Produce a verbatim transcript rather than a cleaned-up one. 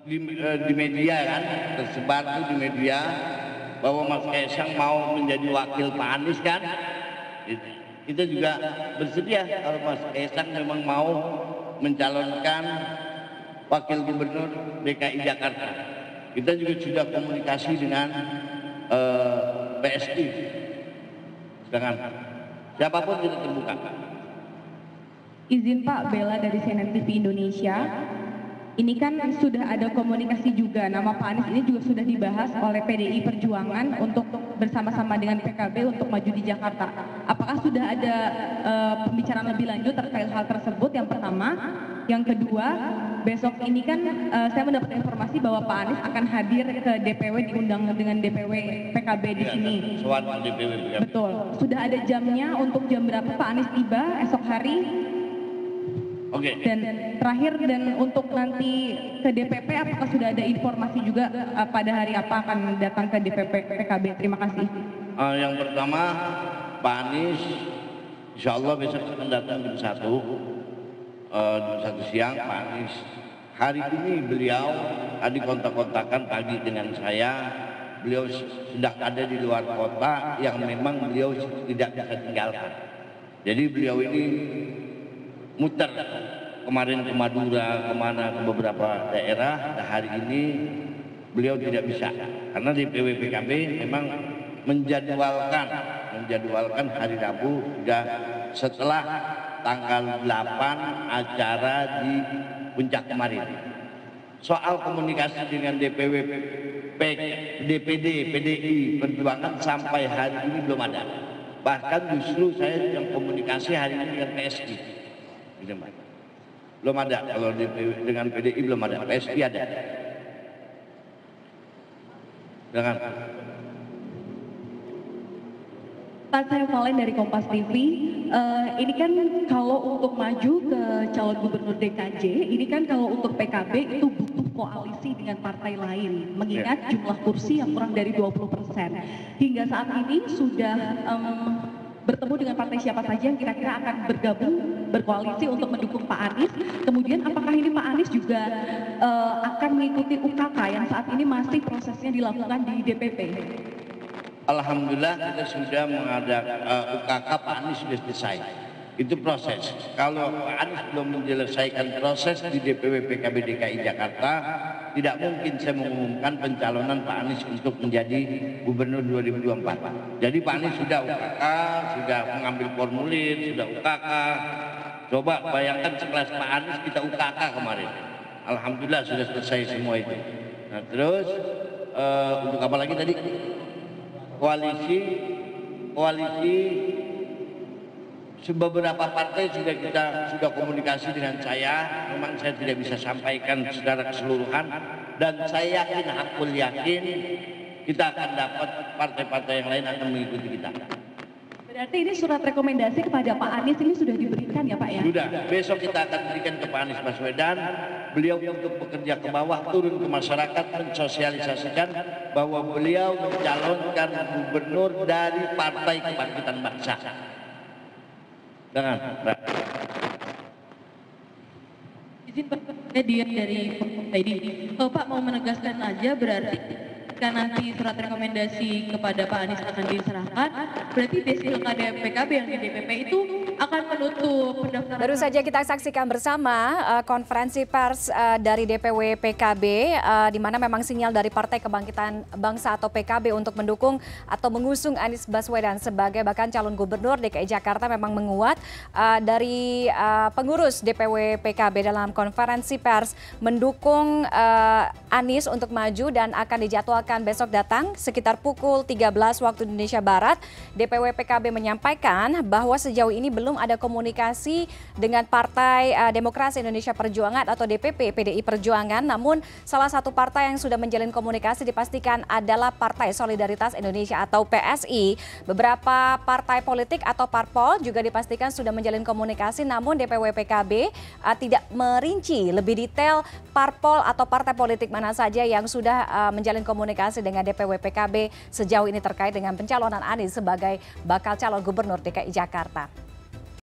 di, eh, di media kan, tersebar tuh di media bahwa Mas Kaisang mau menjadi wakil Pak Anies kan. Kita juga bersedia kalau Mas Kaisang memang mau mencalonkan wakil gubernur D K I Jakarta. Kita juga sudah komunikasi dengan eh, P S I, dengan siapapun kita terbuka. Izin Pak, Bella dari C N N T V Indonesia. Ini kan sudah ada komunikasi juga, nama Pak Anies ini juga sudah dibahas oleh P D I Perjuangan untuk bersama-sama dengan P K B untuk maju di Jakarta. Apakah sudah ada uh, pembicaraan lebih lanjut terkait hal tersebut? Yang pertama. Yang kedua, besok ini kan uh, saya mendapat informasi bahwa Pak Anies akan hadir ke D P W, diundang dengan D P W P K B di sini. Soal D P W P K B. Betul. Sudah ada jamnya untuk jam berapa Pak Anies tiba esok hari? Oke. Okay. Dan terakhir, dan untuk nanti ke D P P, apakah sudah ada informasi juga uh, pada hari apa akan datang ke D P P P K B? Terima kasih. Uh, yang pertama, Pak Anies, insya Allah besok akan datang jam satu, uh, jam satu siang. Pak Anies hari ini beliau tadi kontak-kontakan pagi dengan saya. Beliau sedang ada di luar kota yang memang beliau tidak bisa tinggalkan. Jadi beliau ini muter kemarin ke Madura, kemana, ke beberapa daerah. Nah, hari ini beliau tidak bisa karena di D P W P K B memang menjadwalkan menjadwalkan hari Rabu sudah setelah tanggal delapan acara di Puncak kemarin. Soal komunikasi dengan D P W P, D P D, P D I Perjuangan sampai hari ini belum ada. Bahkan justru saya yang komunikasi hari ini dengan P S I. Belum ada, kalau di, dengan P D I belum ada, P S I ada. Dengan Pak, saya Valen dari Kompas T V. Uh, ini kan kalau untuk maju ke calon gubernur D K J, ini kan kalau untuk P K B itu butuh koalisi dengan partai lain, mengingat jumlah kursi yang kurang dari dua puluh persen. Hingga saat ini sudah um, bertemu dengan partai siapa saja yang kira-kira akan bergabung berkoalisi untuk mendukung Pak Anies. Kemudian apakah ini Pak Anies juga uh, akan mengikuti U K K yang saat ini masih prosesnya dilakukan di D P P? Alhamdulillah kita sudah mengadakan uh, U K K Pak Anies sudah selesai. Itu proses. Kalau Pak Anies belum menyelesaikan proses di D P W P K B D K I Jakarta, tidak mungkin saya mengumumkan pencalonan Pak Anies untuk menjadi gubernur dua ribu dua puluh empat. Jadi Pak Anies sudah U K K, sudah mengambil formulir, sudah U K K. Coba bayangkan sekelas Pak Anies kita U K K kemarin. Alhamdulillah sudah selesai semua itu. Nah terus uh, untuk apa lagi tadi? Koalisi, koalisi beberapa partai sudah kita sudah komunikasi dengan saya. Memang saya tidak bisa sampaikan secara keseluruhan, dan saya yakin, hakul yakin kita akan dapat partai-partai yang lain akan mengikuti kita. Berarti ini surat rekomendasi kepada Pak Anies ini sudah diberikan ya Pak ya? Sudah, besok kita akan berikan ke Pak Anies Baswedan. Beliau untuk bekerja ke bawah, turun ke masyarakat, mensosialisasikan bahwa beliau mencalonkan gubernur dari Partai Kebangkitan Bangsa. Dengan izin Pak, dia dari tadi. Oh Pak, mau menegaskan aja, berarti karena nanti surat rekomendasi kepada Pak Anies akan diserahkan, berarti desil K D P K B yang di D P P itu akan menutup pendaftaran. Baru saja kita saksikan bersama uh, konferensi pers uh, dari D P W P K B, uh, di mana memang sinyal dari Partai Kebangkitan Bangsa atau P K B untuk mendukung atau mengusung Anies Baswedan sebagai bakal calon gubernur D K I Jakarta memang menguat. Uh, dari uh, pengurus D P W P K B dalam konferensi pers mendukung uh, Anies untuk maju dan akan dijadwalkan besok datang sekitar pukul tiga belas waktu Indonesia Barat. D P W P K B menyampaikan bahwa sejauh ini belum ada komunikasi dengan Partai uh, Demokrasi Indonesia Perjuangan atau D P P P D I Perjuangan. Namun salah satu partai yang sudah menjalin komunikasi dipastikan adalah Partai Solidaritas Indonesia atau P S I. Beberapa partai politik atau parpol juga dipastikan sudah menjalin komunikasi, namun D P W P K B uh, tidak merinci lebih detail parpol atau partai politik mana saja yang sudah uh, menjalin komunikasi dengan D P W P K B sejauh ini terkait dengan pencalonan Anies sebagai bakal calon gubernur D K I Jakarta.